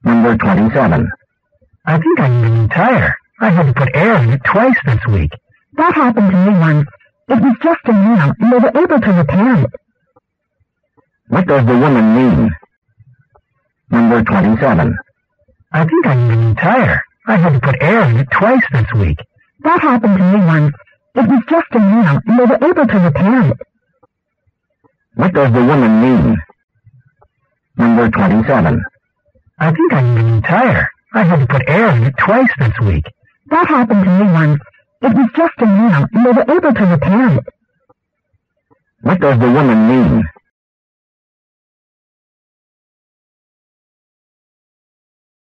Number 27. I think I need a new tire. I had to put air in it twice this week. That happened to me once. It was just a nail, and they were able to repair it. What does the woman mean? Number 27. I think I need a new tire. I had to put air in it twice this week. That happened to me once. It was just a nail, and they were able to repair it. What does the woman mean? Number 27. I think I need a new tire. I had to put air in it twice this week. That happened to me once. It was just a nail, and they were able to repair it. What does the woman mean?